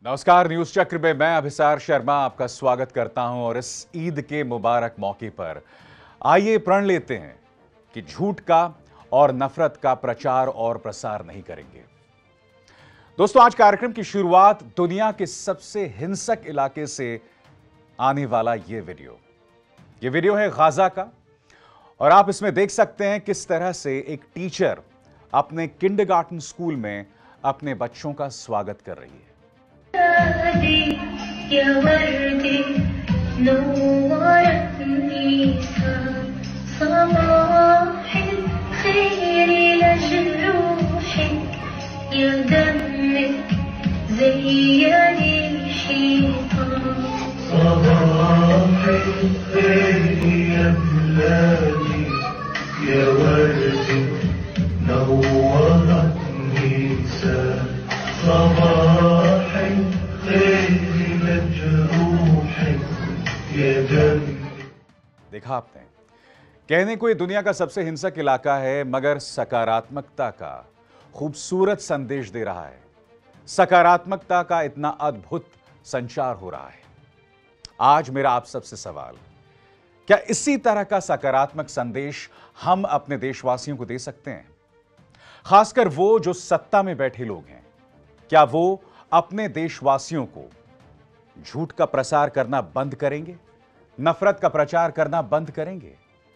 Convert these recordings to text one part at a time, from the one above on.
नमस्कार, न्यूज चक्र में मैं अभिसार शर्मा आपका स्वागत करता हूं और इस ईद के मुबारक मौके पर आइए प्रण लेते हैं कि झूठ का और नफरत का प्रचार और प्रसार नहीं करेंगे। दोस्तों, आज कार्यक्रम की शुरुआत दुनिया के सबसे हिंसक इलाके से आने वाला ये वीडियो है गाजा का और आप इसमें देख सकते हैं किस तरह से एक टीचर अपने किंडरगार्टन स्कूल में अपने बच्चों का स्वागत कर रही है। देखा आपने, कहने को ये दुनिया का सबसे हिंसक इलाका है, मगर सकारात्मकता का खूबसूरत संदेश दे रहा है। सकारात्मकता का इतना अद्भुत संचार हो रहा है। आज मेरा आप सबसे सवाल, क्या इसी तरह का सकारात्मक संदेश हम अपने देशवासियों को दे सकते हैं? खासकर वो जो सत्ता में बैठे लोग हैं, क्या वो अपने देशवासियों को झूठ का प्रसार करना बंद करेंगे? नफरत का प्रचार करना बंद करेंगे?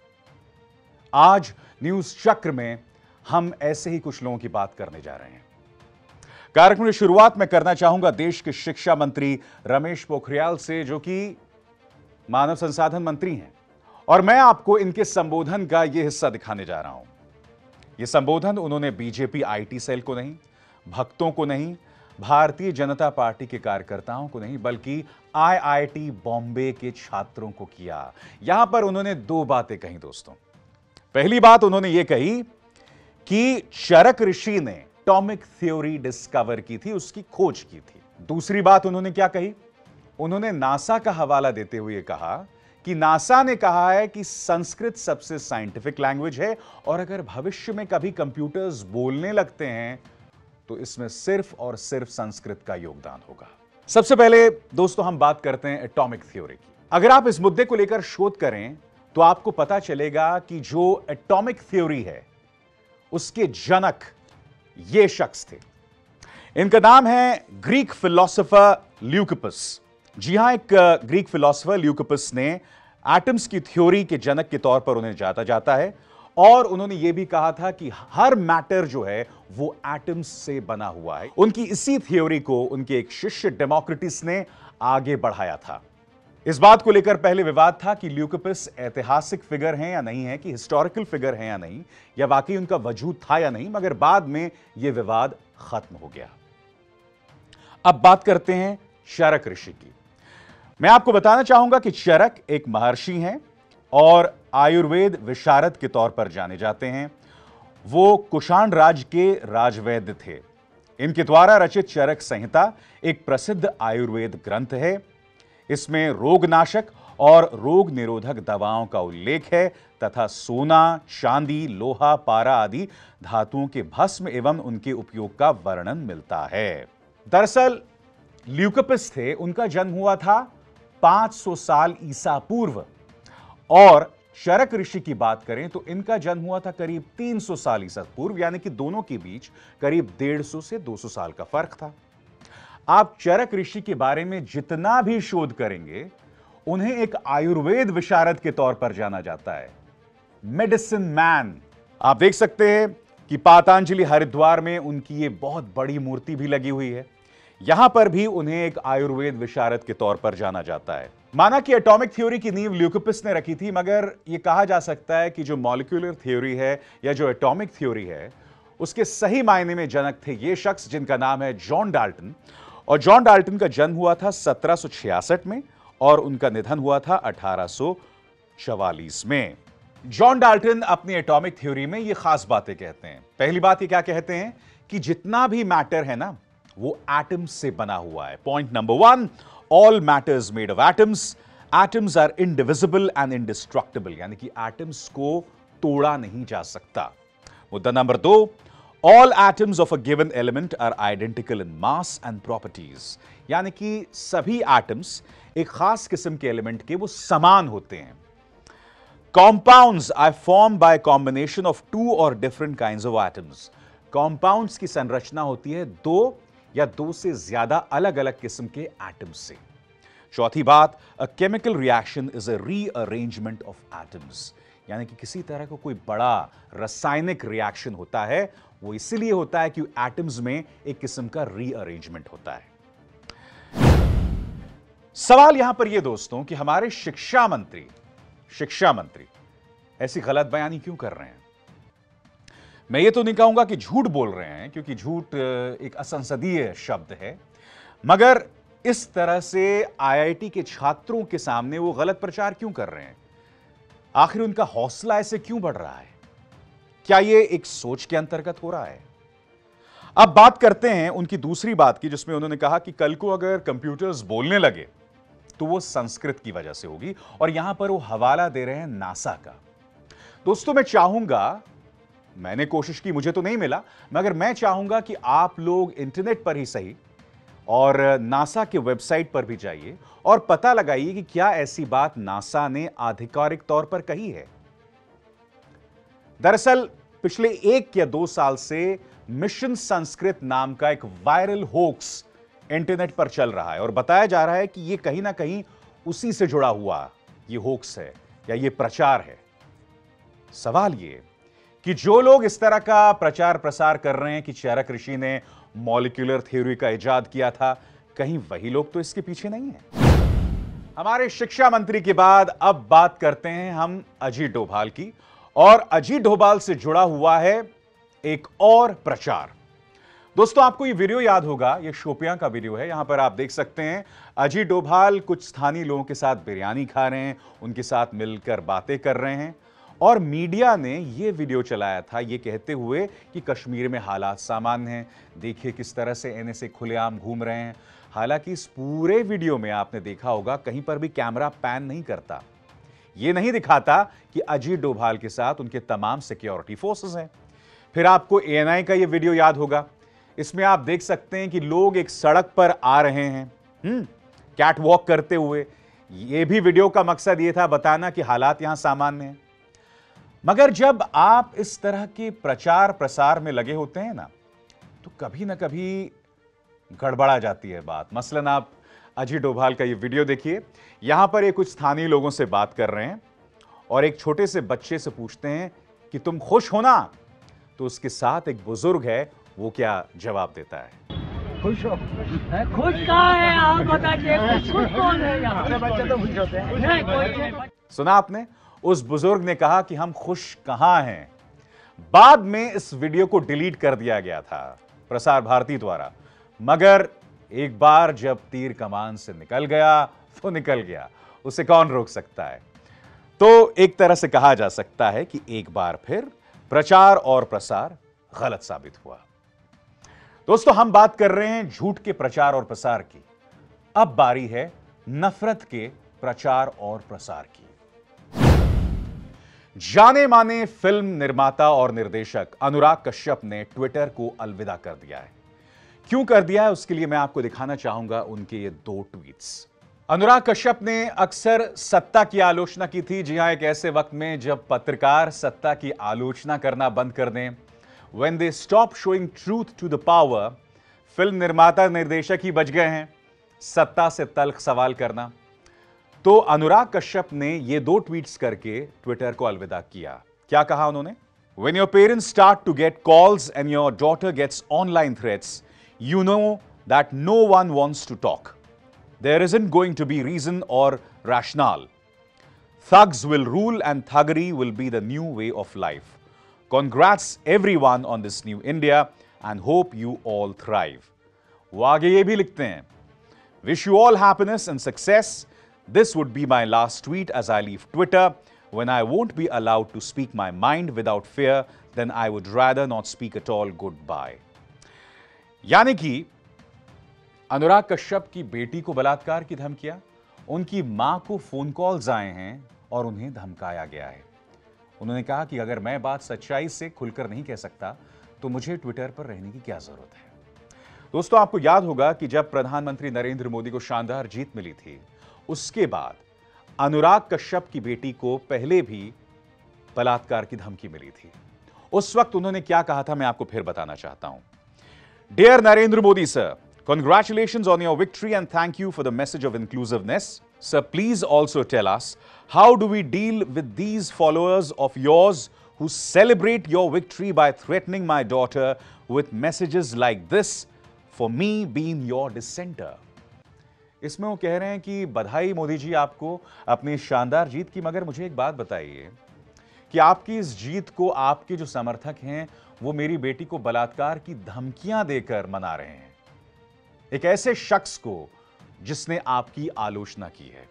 आज न्यूज चक्र में हम ऐसे ही कुछ लोगों की बात करने जा रहे हैं। कार्यक्रम की शुरुआत में करना चाहूंगा देश के शिक्षा मंत्री रमेश पोखरियाल से, जो कि मानव संसाधन मंत्री हैं, और मैं आपको इनके संबोधन का यह हिस्सा दिखाने जा रहा हूं। यह संबोधन उन्होंने बीजेपी आईटी सेल को नहीं, भक्तों को नहीं, भारतीय जनता पार्टी के कार्यकर्ताओं को नहीं, बल्कि आईआईटी बॉम्बे के छात्रों को किया। यहां पर उन्होंने दो बातें कही दोस्तों। पहली बात उन्होंने यह कही कि चरक ऋषि ने एटॉमिक थ्योरी डिस्कवर की थी, उसकी खोज की थी। दूसरी बात उन्होंने क्या कही? उन्होंने नासा का हवाला देते हुए कहा कि नासा ने कहा है कि संस्कृत सबसे साइंटिफिक लैंग्वेज है और अगर भविष्य में कभी कंप्यूटर्स बोलने लगते हैं तो इसमें सिर्फ और सिर्फ संस्कृत का योगदान होगा। सबसे पहले दोस्तों हम बात करते हैं एटॉमिक थ्योरी की। अगर आप इस मुद्दे को लेकर शोध करें तो आपको पता चलेगा कि जो एटॉमिक थ्योरी है उसके जनक ये शख्स थे। इनका नाम है ग्रीक फिलोसोफर ल्यूकिपस। जी हां, एक ग्रीक फिलोसोफर ल्यूकिपस ने एटम्स की थ्योरी के जनक के तौर पर उन्हें जाता जाता है और उन्होंने यह भी कहा था कि हर मैटर जो है वो एटम्स से बना हुआ है। उनकी इसी थ्योरी को उनके एक शिष्य डेमोक्रिटस ने आगे बढ़ाया था। इस बात को लेकर पहले विवाद था कि ल्यूकिपस ऐतिहासिक फिगर हैं या नहीं है, कि हिस्टोरिकल फिगर हैं या नहीं, या वाकई उनका वजूद था या नहीं, मगर बाद में यह विवाद खत्म हो गया। अब बात करते हैं चरक ऋषि की। मैं आपको बताना चाहूंगा कि चरक एक महर्षि हैं और आयुर्वेद विशारद के तौर पर जाने जाते हैं। वो कुषाण राज के राजवैद्य थे। इनके द्वारा रचित चरक संहिता एक प्रसिद्ध आयुर्वेद ग्रंथ है। इसमें रोगनाशक और रोग निरोधक दवाओं का उल्लेख है तथा सोना, चांदी, लोहा, पारा आदि धातुओं के भस्म एवं उनके उपयोग का वर्णन मिलता है। दरअसल ल्यूकिपस थे, उनका जन्म हुआ था 500 साल ईसा पूर्व, और चरक ऋषि की बात करें तो इनका जन्म हुआ था करीब 300 साल ईसा पूर्व, यानी कि दोनों के बीच करीब 150 से 200 साल का फर्क था। आप चरक ऋषि के बारे में जितना भी शोध करेंगे, उन्हें एक आयुर्वेद विशारद के तौर पर जाना जाता है, मेडिसिन मैन। आप देख सकते हैं कि पातंजलि हरिद्वार में उनकी ये बहुत बड़ी मूर्ति भी लगी हुई है। यहां पर भी उन्हें एक आयुर्वेद विशारद के तौर पर जाना जाता है। माना कि एटॉमिक थ्योरी की नींव ल्यूकिपस ने रखी थी, मगर यह कहा जा सकता है कि जो मॉलिक्यूलर थ्योरी है या जो एटॉमिक थ्योरी है उसके सही मायने में जनक थे ये शख्स, जिनका नाम है जॉन डाल्टन। और जॉन डाल्टन का जन्म हुआ था 1766 में और उनका निधन हुआ था 1844 में। जॉन डाल्टन अपनी एटॉमिक थ्योरी में ये खास बातें कहते हैं। पहली बात ये क्या कहते हैं कि जितना भी मैटर है ना वो एटम्स से बना हुआ है। Point number 1, all matters made of atoms, atoms are indivisible and indestructible, यानी कि एटम्स को तोड़ा नहीं जा सकता। मुद्दा नंबर 2, All atoms of a given element are identical in mass and properties. यानी कि सभी एटम्स एक खास किस्म के एलिमेंट के वो समान होते हैं. Compounds are formed by a combination of two or different kinds of atoms. Compounds की संरचना होती है दो या दो से ज्यादा अलग अलग किस्म के एटम्स से. चौथी बात, a chemical reaction is a rearrangement of atoms. यानी कि किसी तरह का कोई बड़ा रासायनिक रिएक्शन होता है, वो इसीलिए होता है कि एटम्स में एक किस्म का रीअरेंजमेंट होता है. सवाल यहां पर यह दोस्तों कि हमारे शिक्षा मंत्री ऐसी गलत बयानी क्यों कर रहे हैं. मैं ये तो नहीं कहूंगा कि झूठ बोल रहे हैं, क्योंकि झूठ एक असंसदीय शब्द है, मगर इस तरह से आईआईटी के छात्रों के सामने वो गलत प्रचार क्यों कर रहे हैं. आखिर उनका हौसला ऐसे क्यों बढ़ रहा है. क्या ये एक सोच के अंतर्गत हो रहा है. अब बात करते हैं उनकी दूसरी बात की, जिसमें उन्होंने कहा कि कल को अगर कंप्यूटर्स बोलने लगे तो वो संस्कृत की वजह से होगी, और यहां पर वो हवाला दे रहे हैं नासा का. दोस्तों मैं चाहूंगा, मैंने कोशिश की, मुझे तो नहीं मिला, मगर मैं चाहूंगा कि आप लोग इंटरनेट पर ही सही और नासा के वेबसाइट पर भी जाइए और पता लगाइए कि क्या ऐसी बात नासा ने आधिकारिक तौर पर कही है. दरअसल पिछले 1 या 2 साल से मिशन संस्कृत नाम का एक वायरल होक्स इंटरनेट पर चल रहा है और बताया जा रहा है कि यह कहीं ना कहीं उसी से जुड़ा हुआ यह होक्स है या यह प्रचार है. सवाल यह कि जो लोग इस तरह का प्रचार प्रसार कर रहे हैं कि चरक ऋषि ने मॉलिक्यूलर थ्योरी का इजाद किया था, कहीं वही लोग तो इसके पीछे नहीं हैं. हमारे शिक्षा मंत्री के बाद अब बात करते हैं हम अजीत डोभाल की, और अजीत डोभाल से जुड़ा हुआ है एक और प्रचार. दोस्तों आपको ये वीडियो याद होगा, ये शोपियां का वीडियो है. यहां पर आप देख सकते हैं अजीत डोभाल कुछ स्थानीय लोगों के साथ बिरयानी खा रहे हैं, उनके साथ मिलकर बातें कर रहे हैं, और मीडिया ने यह वीडियो चलाया था ये कहते हुए कि कश्मीर में हालात सामान्य हैं, देखिए किस तरह से एनएसए खुलेआम घूम रहे हैं. हालांकि इस पूरे वीडियो में आपने देखा होगा कहीं पर भी कैमरा पैन नहीं करता, यह नहीं दिखाता कि अजीत डोभाल के साथ उनके तमाम सिक्योरिटी फोर्सेस हैं. फिर आपको एएनआई का यह वीडियो याद होगा, इसमें आप देख सकते हैं कि लोग एक सड़क पर आ रहे हैं कैट वॉक करते हुए. यह भी वीडियो का मकसद यह था बताना कि हालात यहां सामान्य हैं. मगर जब आप इस तरह के प्रचार प्रसार में लगे होते हैं ना, तो कभी ना कभी गड़बड़ा जाती है बात. मसलन आप अजीत डोभाल का ये वीडियो देखिए, यहां पर ये कुछ स्थानीय लोगों से बात कर रहे हैं और एक छोटे से बच्चे से पूछते हैं कि तुम खुश हो ना, तो उसके साथ एक बुजुर्ग है, वो क्या जवाब देता है. खुश हो? खुश कहाँ है आप बताइए, खुश कौन है यहाँ? बच्चे तो खुश होते हैं. नहीं, कोई नहीं. सुना आपने, उस बुजुर्ग ने कहा कि हम खुश कहां हैं. बाद में इस वीडियो को डिलीट कर दिया गया था प्रसार भारती द्वारा, मगर एक बार जब तीर कमान से निकल गया तो निकल गया, उसे कौन रोक सकता है. तो एक तरह से कहा जा सकता है कि एक बार फिर प्रचार और प्रसार गलत साबित हुआ. दोस्तों हम बात कर रहे हैं झूठ के प्रचार और प्रसार की, अब बारी है नफरत के प्रचार और प्रसार की. जाने माने फिल्म निर्माता और निर्देशक अनुराग कश्यप ने ट्विटर को अलविदा कर दिया है. क्यों कर दिया है उसके लिए मैं आपको दिखाना चाहूंगा उनके ये 2 ट्वीट्स. अनुराग कश्यप ने अक्सर सत्ता की आलोचना की थी. जी हां, एक ऐसे वक्त में जब पत्रकार सत्ता की आलोचना करना बंद कर दें, when they stop showing truth to the power, फिल्म निर्माता निर्देशक ही बच गए हैं सत्ता से तल्ख सवाल करना. तो अनुराग कश्यप ने ये 2 ट्वीट्स करके ट्विटर को अलविदा किया. क्या कहा उन्होंने? When your parents start to get calls and your daughter gets online threats, you know that no one wants to talk. There isn't going to be reason or rationale. Thugs will rule and thuggery will be the new way of life. Congrats everyone on this new India and hope you all thrive. वो आगे ये भी लिखते हैं, Wish you all happiness and success. This would be my last tweet as I leave Twitter. When I won't be allowed to speak my mind without fear, then I would rather not speak at all. Goodbye. यानी कि अनुराग कश्यप की बेटी को बलात्कार की धमकियां, उनकी मां को फोन कॉल्स आए हैं और उन्हें धमकाया गया है. उन्होंने कहा कि अगर मैं बात सच्चाई से खुलकर नहीं कह सकता तो मुझे ट्विटर पर रहने की क्या जरूरत है। दोस्तों, आपको याद होगा कि जब प्रधानमंत्री नरेंद्र मोदी को शानदार जीत मिली थी, उसके बाद अनुराग कश्यप की बेटी को पहले भी बलात्कार की धमकी मिली थी। उस वक्त उन्होंने क्या कहा था, मैं आपको फिर बताना चाहता हूं। Dear Narendra Modi sir, congratulations on your victory and thank you for the message of inclusiveness. Sir, please also tell us, how do we deal with these followers of yours who celebrate your victory by threatening my daughter with messages like this for me being your dissenter? इसमें वो कह रहे हैं कि बधाई मोदी जी आपको अपनी शानदार जीत की, मगर मुझे एक बात बताइए कि आपकी इस जीत को आपके जो समर्थक हैं वो मेरी बेटी को बलात्कार की धमकियां देकर मना रहे हैं, एक ऐसे शख्स को जिसने आपकी आलोचना की है।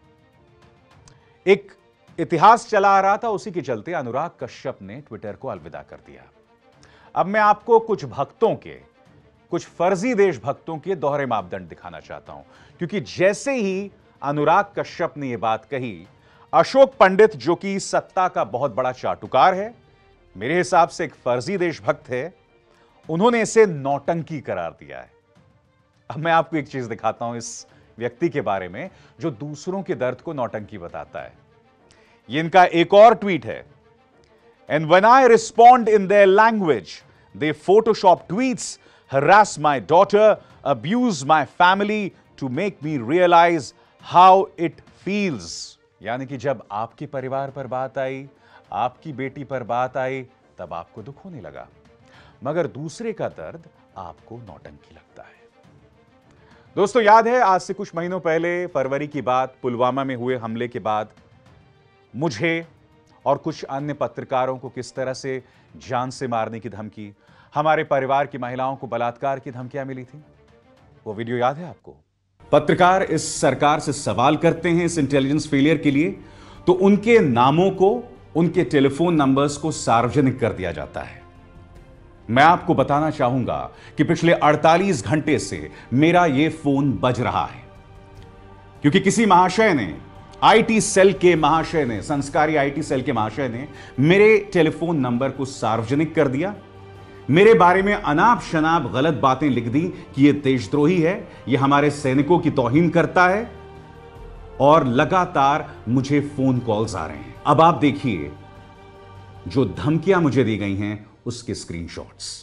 एक इतिहास चला आ रहा था, उसी के चलते अनुराग कश्यप ने ट्विटर को अलविदा कर दिया। अब मैं आपको कुछ भक्तों के, कुछ फर्जी देशभक्तों के दोहरे मापदंड दिखाना चाहता हूं, क्योंकि जैसे ही अनुराग कश्यप ने यह बात कही, अशोक पंडित जो कि सत्ता का बहुत बड़ा चाटुकार है, मेरे हिसाब से एक फर्जी देशभक्त है, उन्होंने इसे नौटंकी करार दिया है। अब मैं आपको एक चीज दिखाता हूं इस व्यक्ति के बारे में जो दूसरों के दर्द को नौटंकी बताता है। ये इनका एक और ट्वीट है। And when I respond in their language they photoshop tweets, harass my daughter, abuse my family to make me realize how it feels. यानी कि जब आपके परिवार पर बात आई, आपकी बेटी पर बात आई, तब आपको दुख होने लगा, मगर दूसरे का दर्द आपको नौटंकी लगता है। दोस्तों, याद है आज से कुछ महीनों पहले फरवरी की बात, पुलवामा में हुए हमले के बाद मुझे और कुछ अन्य पत्रकारों को किस तरह से जान से मारने की धमकी, हमारे परिवार की महिलाओं को बलात्कार की धमकियां मिली थी। वो वीडियो याद है आपको? पत्रकार इस सरकार से सवाल करते हैं इस इंटेलिजेंस फेलियर के लिए, तो उनके नामों को, उनके टेलीफोन नंबर्स को सार्वजनिक कर दिया जाता है। मैं आपको बताना चाहूंगा कि पिछले 48 घंटे से मेरा यह फोन बज रहा है, क्योंकि किसी महाशय ने, आईटी सेल के महाशय ने, संस्कारी आईटी सेल के महाशय ने मेरे टेलीफोन नंबर को सार्वजनिक कर दिया, मेरे बारे में अनाप शनाप गलत बातें लिख दी कि यह देशद्रोही है, यह हमारे सैनिकों की तौहीन करता है, और लगातार मुझे फोन कॉल्स आ रहे हैं। अब आप देखिए जो धमकियां मुझे दी गई हैं उसके स्क्रीनशॉट्स।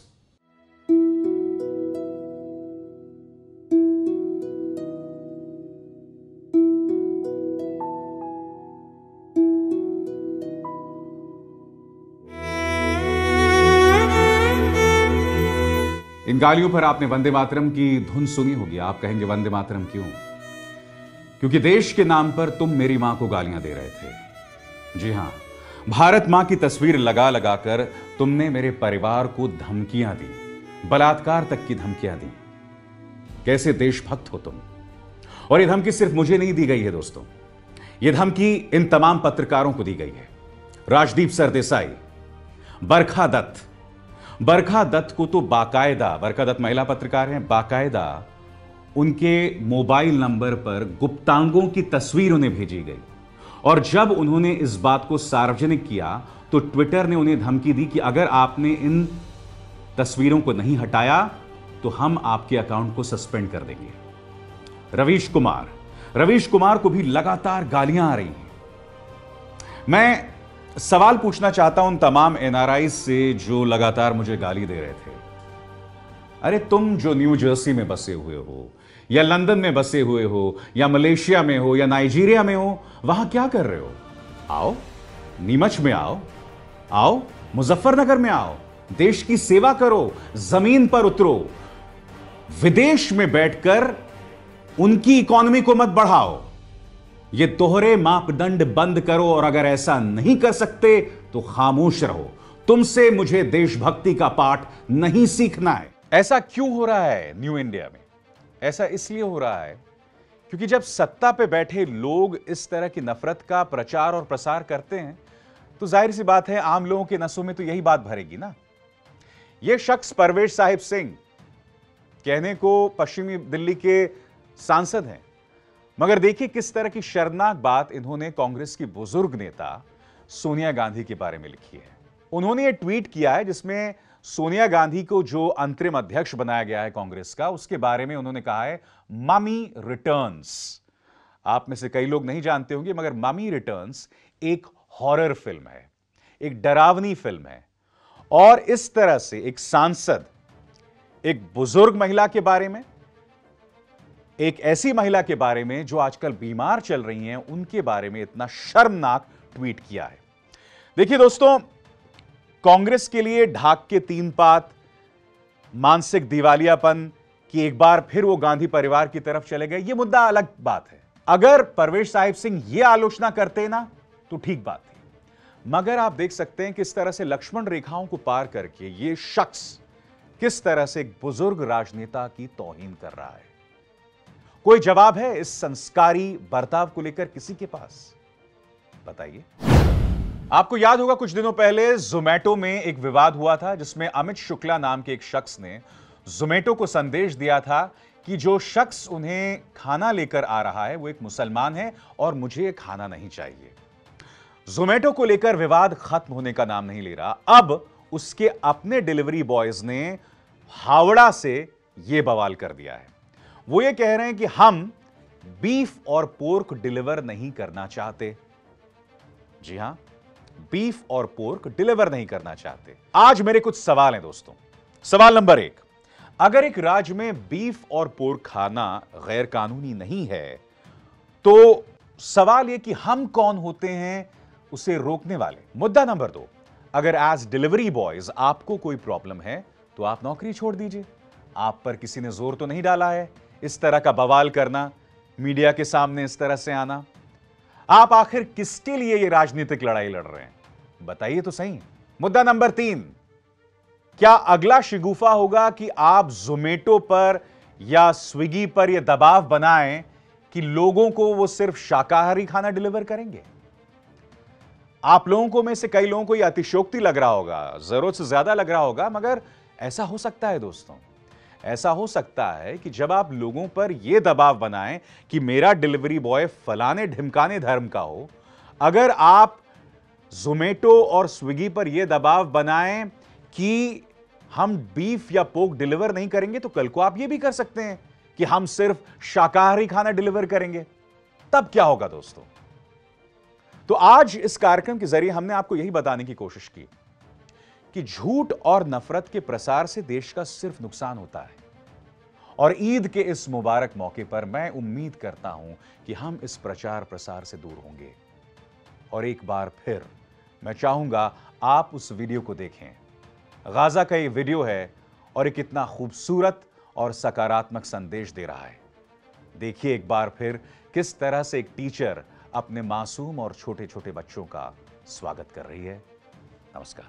इन गालियों पर आपने वंदे मातरम की धुन सुनी होगी। आप कहेंगे वंदे मातरम क्यों? क्योंकि देश के नाम पर तुम मेरी मां को गालियां दे रहे थे। जी हां, भारत मां की तस्वीर लगा लगाकर तुमने मेरे परिवार को धमकियां दी, बलात्कार तक की धमकियां दी। कैसे देशभक्त हो तुम? और यह धमकी सिर्फ मुझे नहीं दी गई है दोस्तों, यह धमकी इन तमाम पत्रकारों को दी गई है। राजदीप सरदेसाई, बरखा दत्त को तो बाकायदा, बरखा दत्त महिला पत्रकार हैं, बाकायदा उनके मोबाइल नंबर पर गुप्तांगों की तस्वीर उन्हें भेजी गई, और जब उन्होंने इस बात को सार्वजनिक किया तो ट्विटर ने उन्हें धमकी दी कि अगर आपने इन तस्वीरों को नहीं हटाया तो हम आपके अकाउंट को सस्पेंड कर देंगे। रवीश कुमार को भी लगातार गालियां आ रही हैं। मैं सवाल पूछना चाहता हूं उन तमाम एनआरआई से जो लगातार मुझे गाली दे रहे थे। अरे तुम जो न्यू जर्सी में बसे हुए हो, या लंदन में बसे हुए हो, या मलेशिया में हो, या नाइजीरिया में हो, वहां क्या कर रहे हो? आओ नीमच में आओ मुजफ्फरनगर में आओ, देश की सेवा करो, जमीन पर उतरो, विदेश में बैठकर उनकी इकोनॉमी को मत बढ़ाओ। ये दोहरे मापदंड बंद करो, और अगर ऐसा नहीं कर सकते तो खामोश रहो। तुमसे मुझे देशभक्ति का पाठ नहीं सीखना है। ऐसा क्यों हो रहा है न्यू इंडिया में? ऐसा इसलिए हो रहा है क्योंकि जब सत्ता पे बैठे लोग इस तरह की नफरत का प्रचार और प्रसार करते हैं तो जाहिर सी बात है आम लोगों के नसों में तो यही बात भरेगी ना। यह शख्स परवेज साहिब सिंह, कहने को पश्चिमी दिल्ली के सांसद हैं, मगर देखिए किस तरह की शर्मनाक बात इन्होंने कांग्रेस की बुजुर्ग नेता सोनिया गांधी के बारे में लिखी है। उन्होंने यह ट्वीट किया है जिसमें सोनिया गांधी को जो अंतरिम अध्यक्ष बनाया गया है कांग्रेस का, उसके बारे में उन्होंने कहा है ममी रिटर्न्स। आप में से कई लोग नहीं जानते होंगे, मगर ममी रिटर्न्स एक हॉरर फिल्म है, एक डरावनी फिल्म है। और इस तरह से एक सांसद एक बुजुर्ग महिला के बारे में, एक ऐसी महिला के बारे में जो आजकल बीमार चल रही हैं, उनके बारे में इतना शर्मनाक ट्वीट किया है। देखिए दोस्तों, कांग्रेस के लिए ढाक के 3 पात, मानसिक दिवालियापन कि एक बार फिर वो गांधी परिवार की तरफ चले गए, ये मुद्दा अलग बात है। अगर परवेश साहिब सिंह ये आलोचना करते ना तो ठीक बात थी, मगर आप देख सकते हैं किस तरह से लक्ष्मण रेखाओं को पार करके ये शख्स किस तरह से एक बुजुर्ग राजनेता की तौहीन कर रहा है। कोई जवाब है इस संस्कारी बर्ताव को लेकर किसी के पास? बताइए। आपको याद होगा कुछ दिनों पहले जोमैटो में एक विवाद हुआ था, जिसमें अमित शुक्ला नाम के एक शख्स ने जोमैटो को संदेश दिया था कि जो शख्स उन्हें खाना लेकर आ रहा है वो एक मुसलमान है और मुझे खाना नहीं चाहिए। जोमैटो को लेकर विवाद खत्म होने का नाम नहीं ले रहा। अब उसके अपने डिलीवरी बॉयज ने हावड़ा से यह बवाल कर दिया है। वो ये कह रहे हैं कि हम बीफ और पोर्क डिलीवर नहीं करना चाहते। जी हां, बीफ और पोर्क डिलीवर नहीं करना चाहते। आज मेरे कुछ सवाल हैं दोस्तों। सवाल नंबर 1, अगर एक राज्य में बीफ और पोर्क खाना गैर कानूनी नहीं है, तो सवाल यह कि हम कौन होते हैं उसे रोकने वाले। मुद्दा नंबर 2, अगर एज डिलीवरी बॉयज आपको कोई प्रॉब्लम है तो आप नौकरी छोड़ दीजिए। आप पर किसी ने जोर तो नहीं डाला है इस तरह का बवाल करना, मीडिया के सामने इस तरह से आना। आप आखिर किसके लिए यह राजनीतिक लड़ाई लड़ रहे हैं, बताइए तो सही। मुद्दा नंबर 3, क्या अगला शिगुफा होगा कि आप जोमेटो पर या स्विगी पर यह दबाव बनाएं कि लोगों को वो सिर्फ शाकाहारी खाना डिलीवर करेंगे? आप लोगों को में से कई लोगों को यह अतिशयोक्ति लग रहा होगा, जरूरत से ज्यादा लग रहा होगा, मगर ऐसा हो सकता है दोस्तों। ऐसा हो सकता है कि जब आप लोगों पर यह दबाव बनाएं कि मेरा डिलीवरी बॉय फलाने ढिमकाने धर्म का हो, अगर आप जोमेटो और स्विगी पर यह दबाव बनाएं कि हम बीफ या पोर्क डिलीवर नहीं करेंगे, तो कल को आप यह भी कर सकते हैं कि हम सिर्फ शाकाहारी खाना डिलीवर करेंगे। तब क्या होगा दोस्तों? तो आज इस कार्यक्रम के जरिए हमने आपको यही बताने की कोशिश की कि झूठ और नफरत के प्रसार से देश का सिर्फ नुकसान होता है। और ईद के इस मुबारक मौके पर मैं उम्मीद करता हूं कि हम इस प्रचार प्रसार से दूर होंगे। और एक बार फिर मैं चाहूंगा आप उस वीडियो को देखें। गाजा का ये वीडियो है और ये कितना खूबसूरत और सकारात्मक संदेश दे रहा है। देखिए एक बार फिर किस तरह से एक टीचर अपने मासूम और छोटे छोटे बच्चों का स्वागत कर रही है। नमस्कार।